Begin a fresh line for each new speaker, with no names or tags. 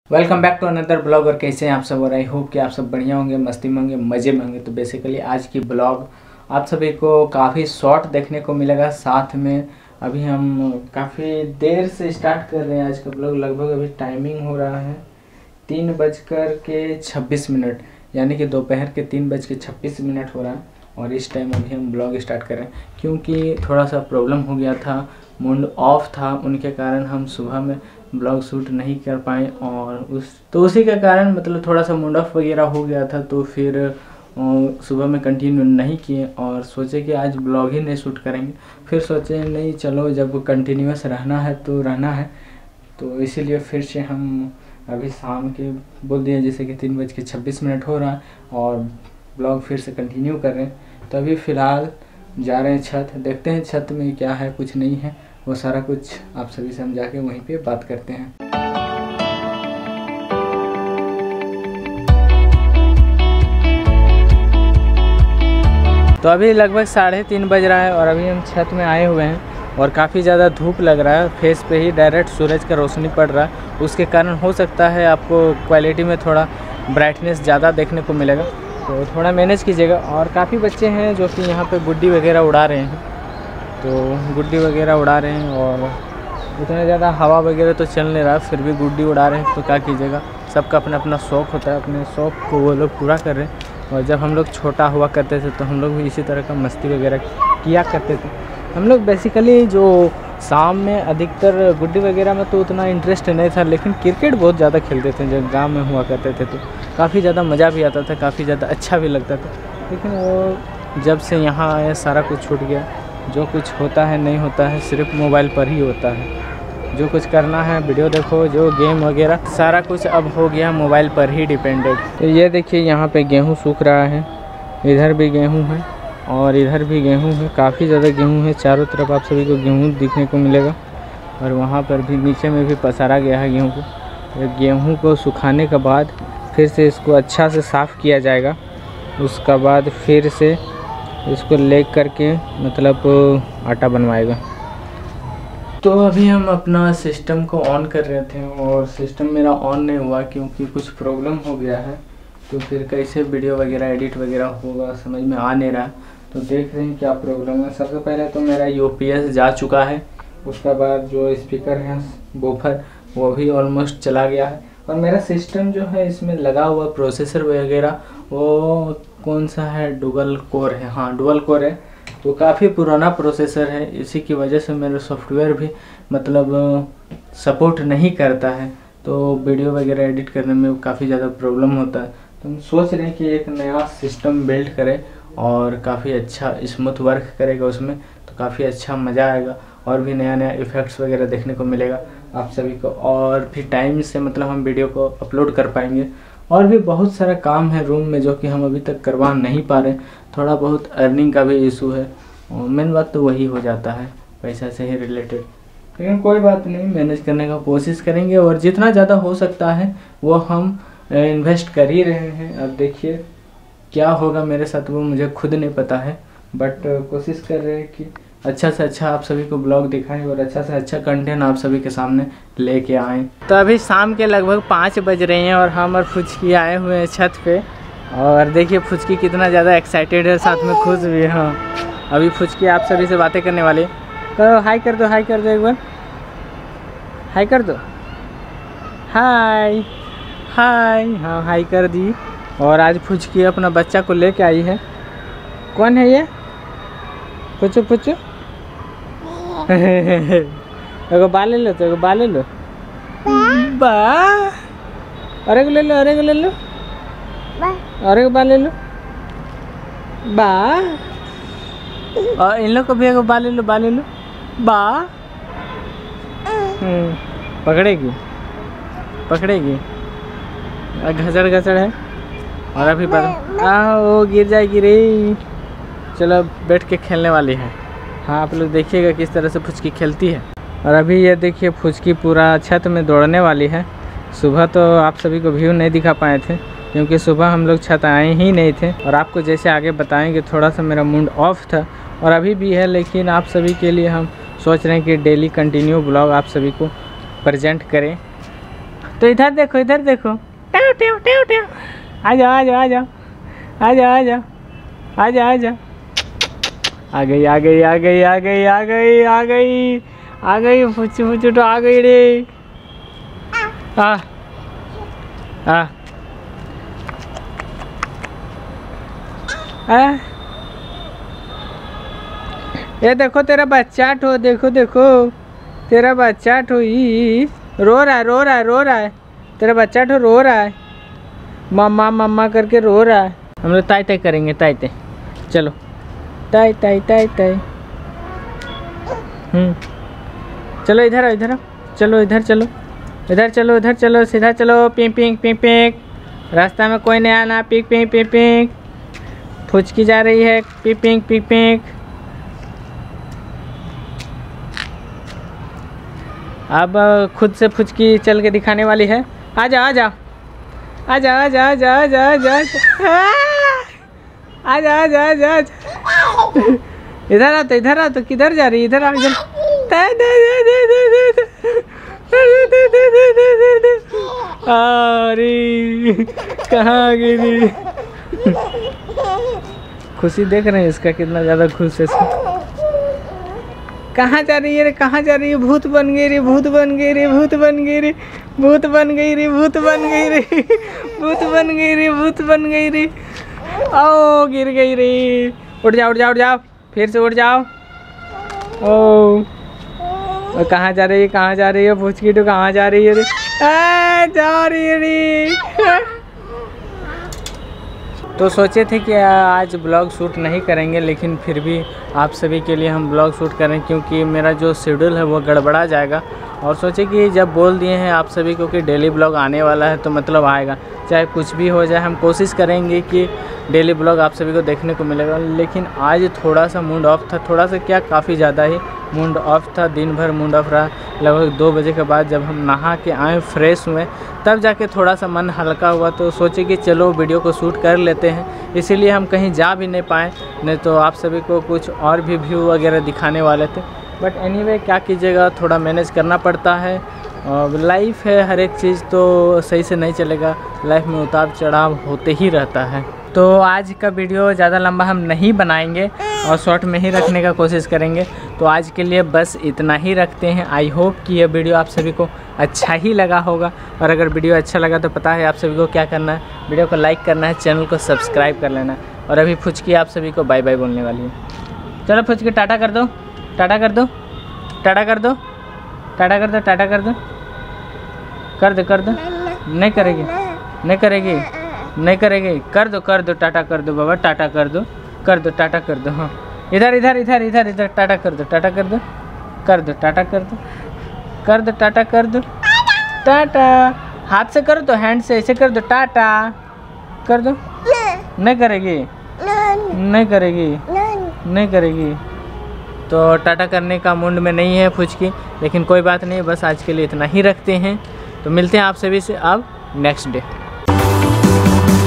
Welcome back to another blog. और कैसे हैं आप सब? और आई होप कि आप सब बढ़िया होंगे, मस्ती में होंगे, मज़े में होंगे। तो बेसिकली आज की ब्लॉग आप सभी को काफ़ी शॉर्ट देखने को मिलेगा। साथ में अभी हम काफ़ी देर से स्टार्ट कर रहे हैं आज का ब्लॉग। लगभग अभी टाइमिंग हो रहा है 3:26, यानी कि दोपहर के 3:26 हो रहा है। और इस टाइम अभी हम ब्लॉग स्टार्ट कर रहे हैं क्योंकि थोड़ा सा प्रॉब्लम हो गया था, मूड ऑफ था, उनके कारण हम सुबह में ब्लॉग शूट नहीं कर पाए। और उसी के कारण मतलब थोड़ा सा मूड ऑफ वगैरह हो गया था, तो फिर सुबह में कंटिन्यू नहीं किए और सोचे कि आज ब्लॉग ही नहीं शूट करेंगे। फिर सोचे नहीं, चलो जब कंटिन्यूस रहना है तो रहना है, तो इसीलिए फिर से हम अभी शाम के बोल दिए जैसे कि 3:26 हो रहा है और ब्लॉग फिर से कंटिन्यू कर रहे हैं। तो अभी फ़िलहाल जा रहे हैं छत, देखते हैं छत में क्या है, कुछ नहीं है, वो सारा कुछ आप सभी से हम जाके वहीं पे बात करते हैं। तो अभी लगभग 3:30 बज रहा है और अभी हम छत में आए हुए हैं और काफ़ी ज़्यादा धूप लग रहा है, फेस पे ही डायरेक्ट सूरज का रोशनी पड़ रहा है। उसके कारण हो सकता है आपको क्वालिटी में थोड़ा ब्राइटनेस ज़्यादा देखने को मिलेगा, तो थोड़ा मैनेज कीजिएगा। और काफ़ी बच्चे हैं जो कि यहाँ पे गुड्डी वगैरह उड़ा रहे हैं, तो गुड्डी वगैरह उड़ा रहे हैं और इतना ज़्यादा हवा वगैरह तो चल नहीं रहा, फिर भी गुड्डी उड़ा रहे हैं। तो क्या कीजिएगा, सबका अपना अपना शौक़ होता है, अपने शौक़ को वो लोग पूरा कर रहे हैं। और जब हम लोग छोटा हुआ करते थे तो हम लोग भी इसी तरह का मस्ती वगैरह किया करते थे। हम लोग बेसिकली जो शाम में अधिकतर गुड्डी वगैरह में तो उतना इंटरेस्ट नहीं था, लेकिन क्रिकेट बहुत ज़्यादा खेलते थे जब गांव में हुआ करते थे, तो काफ़ी ज़्यादा मज़ा भी आता था, काफ़ी ज़्यादा अच्छा भी लगता था। लेकिन वो जब से यहाँ आए सारा कुछ छूट गया। जो कुछ होता है नहीं होता है, सिर्फ मोबाइल पर ही होता है। जो कुछ करना है वीडियो देखो, जो गेम वगैरह सारा कुछ अब हो गया मोबाइल पर ही डिपेंडेड। तो ये देखिए यहाँ पे गेहूँ सूख रहा है, इधर भी गेहूँ है और इधर भी गेहूँ है, काफ़ी ज़्यादा गेहूँ है। चारों तरफ आप सभी को गेहूँ दिखने को मिलेगा और वहाँ पर भी नीचे में भी पसारा गया है गेहूँ को। गेहूँ को सुखाने के बाद फिर से इसको अच्छा से साफ़ किया जाएगा, उसका बाद फिर से इसको ले करके मतलब आटा बनवाएगा। तो अभी हम अपना सिस्टम को ऑन कर रहे थे और सिस्टम मेरा ऑन नहीं हुआ क्योंकि कुछ प्रॉब्लम हो गया है। तो फिर कैसे वीडियो वगैरह एडिट वगैरह होगा समझ में आ नहीं रहा। तो देख रहे हैं क्या प्रॉब्लम है। सबसे पहले तो मेरा यूपीएस जा चुका है, उसका बाद जो स्पीकर है बूफर वो भी ऑलमोस्ट चला गया है। और मेरा सिस्टम जो है इसमें लगा हुआ प्रोसेसर वगैरह वो कौन सा है, डुअल कोर है, हाँ डुअल कोर है। तो काफ़ी पुराना प्रोसेसर है, इसी की वजह से मेरा सॉफ्टवेयर भी मतलब सपोर्ट नहीं करता है, तो वीडियो वगैरह एडिट करने में काफ़ी ज़्यादा प्रॉब्लम होता है। तो हम सोच रहे हैं कि एक नया सिस्टम बिल्ड करें और काफ़ी अच्छा स्मूथ वर्क करेगा उसमें, तो काफ़ी अच्छा मज़ा आएगा और भी नया नया इफ़ेक्ट्स वगैरह देखने को मिलेगा आप सभी को। और फिर टाइम से मतलब हम वीडियो को अपलोड कर पाएंगे। और भी बहुत सारा काम है रूम में जो कि हम अभी तक करवा नहीं पा रहे। थोड़ा बहुत अर्निंग का भी इशू है और मेन बात तो वही हो जाता है, पैसा से ही रिलेटेड। लेकिन कोई बात नहीं, मैनेज करने का कोशिश करेंगे और जितना ज़्यादा हो सकता है वो हम इन्वेस्ट कर ही रहे हैं। अब देखिए क्या होगा मेरे साथ वो मुझे खुद नहीं पता है, बट कोशिश कर रहे हैं कि अच्छा से अच्छा आप सभी को ब्लॉग दिखाएं और अच्छा से अच्छा कंटेंट आप सभी के सामने लेके आएँ। तो अभी शाम के लगभग 5 बज रहे हैं और हम और फुचकी आए हुए हैं छत पे। और देखिए फुचकी कितना ज़्यादा एक्साइटेड है, साथ में खुश भी है। हाँ अभी फुचकी आप सभी से बातें करने वाली है। तो हाई कर दो, हाई कर दो, एक बार हाई कर दो, हाय हाय। हाँ हाई कर दी। और आज फुचकी अपना बच्चा को लेके आई है। कौन है ये? पुचू पुचू एगो बाल ले लो, तो एगो बाल ले लो, बा अरे को ले लो, अरे को ले लो, अरे को बाल ले लो, बा और इन लोग को भी एगो बाल ले लो, बाल ले लो, बा पकड़ेगी पकड़ेगी, घसड़ घसड़ है। और अभी वो गिर जाएगी रे। चलो बैठ के खेलने वाली है। हाँ आप लोग देखिएगा किस तरह से फुचकी खेलती है। और अभी ये देखिए फुचकी पूरा छत में दौड़ने वाली है। सुबह तो आप सभी को व्यू नहीं दिखा पाए थे क्योंकि सुबह हम लोग छत आए ही नहीं थे। और आपको जैसे आगे बताएंगे थोड़ा सा मेरा मूड ऑफ था और अभी भी है, लेकिन आप सभी के लिए हम सोच रहे हैं कि डेली कंटिन्यू ब्लॉग आप सभी को प्रेजेंट करें। तो इधर देखो, इधर देखो। टेव टेव टेव टेव। आ जाओ आ जाओ आ जाओ आ जाओ आ जाओ आ जाओ आ जाओ। आ गई आ गई आ गई आ गई आ गई आ गई आ गई। फुच्चू फुच्चू तो आ गई रे। आ ये देखो तेरा बच्चा ठो, देखो देखो तेरा बच्चा ठो ही रो रहा है, रो रहा है, रो रहा है। तेरा बच्चा ठो रो रहा है, मम्मा मम्मा करके रो रहा है। हम लोग ताई ताई करेंगे, ताई ताई। चलो ताई ताई ताई ताई। चलो इधर आओ, इधर आओ। चलो इधर चलो, इधर चलो, इधर चलो, सीधा चलो। Pink pink pink pink. रास्ता में कोई नहीं आना। Pink pink pink pink. Phuchki जा रही है। Pink pink pink pink. अब खुद से फुचकी चल के दिखाने वाली है। आ जाओ आ जाओ आ जाओ आ जाओ आ जाओ आ जाओ आ जाओ आ जाओ आ जाओ आ जाओ। इधर आ तो, इधर आ तो। किधर जा रही है? इधर आ, इधर। अरे कहाँ गिरी? खुशी देख रहे हैं इसका, कितना ज़्यादा खुश है। कहाँ जा रही है रे? कहाँ जा रही है? भूत बन गई रे, भूत बन गई रे, भूत बन गई रे, भूत बन गई रे, भूत बन गई रे, भूत बन गई रे, भूत बन गई रे। ओ गिर गई रे। उठ जाओ उठ जाओ उठ जाओ, फिर से उठ जाओ। ओ कहाँ जा रही है? कहाँ जा रही है? फुचकी तो कहाँ जा रही है रे? जा रही है रे। तो सोचे थे कि आज ब्लॉग शूट नहीं करेंगे, लेकिन फिर भी आप सभी के लिए हम ब्लॉग शूट करें, क्योंकि मेरा जो शेड्यूल है वो गड़बड़ा जाएगा। और सोचे कि जब बोल दिए हैं आप सभी को कि डेली ब्लॉग आने वाला है तो मतलब आएगा, चाहे कुछ भी हो जाए। हम कोशिश करेंगे कि डेली ब्लॉग आप सभी को देखने को मिलेगा। लेकिन आज थोड़ा सा मूड ऑफ था, थोड़ा सा क्या काफ़ी ज़्यादा ही मूड ऑफ था। दिन भर मूड ऑफ रहा। लगभग 2 बजे के बाद जब हम नहा के आए, फ्रेश हुए, तब जाके थोड़ा सा मन हल्का हुआ। तो सोचे कि चलो वीडियो को शूट कर लेते हैं। इसीलिए हम कहीं जा भी नहीं पाए, नहीं तो आप सभी को कुछ और भी व्यू वगैरह दिखाने वाले थे। बट एनीवे क्या कीजिएगा, थोड़ा मैनेज करना पड़ता है। लाइफ है, हर एक चीज़ तो सही से नहीं चलेगा। लाइफ में उतार चढ़ाव होते ही रहता है। तो आज का वीडियो ज़्यादा लंबा हम नहीं बनाएंगे और शॉर्ट में ही रखने का कोशिश करेंगे। तो आज के लिए बस इतना ही रखते हैं। आई होप कि यह वीडियो आप सभी को अच्छा ही लगा होगा। और अगर वीडियो अच्छा लगा तो पता है आप सभी को क्या करना है, वीडियो को लाइक करना है, चैनल को सब्सक्राइब कर लेना है। और अभी फुचकी आप सभी को बाय बाय बोलने वाली है। चलो फुचकी टाटा कर दो, टाटा कर दो, टाटा कर दो, टाटा कर दो, टाटा कर दो, कर दो कर दो। नहीं करेगी, नहीं करेगी, नहीं करेगी। कर दो टाटा कर दो बाबा, टाटा कर दो, कर दो टाटा कर दो। हाँ इधर इधर इधर इधर इधर टाटा कर दो, टाटा कर दो, कर दो टाटा कर दो, कर दो टाटा कर दो, टाटा। हाथ से करो तो, हैंड से ऐसे कर दो, टाटा कर दो। नहीं करेगी, नहीं करेगी, नहीं करेगी। तो टाटा करने का मूड में नहीं है फुचकी, लेकिन कोई बात नहीं, बस आज के लिए इतना ही रखते हैं। तो मिलते हैं आप सभी से अब नेक्स्ट डे।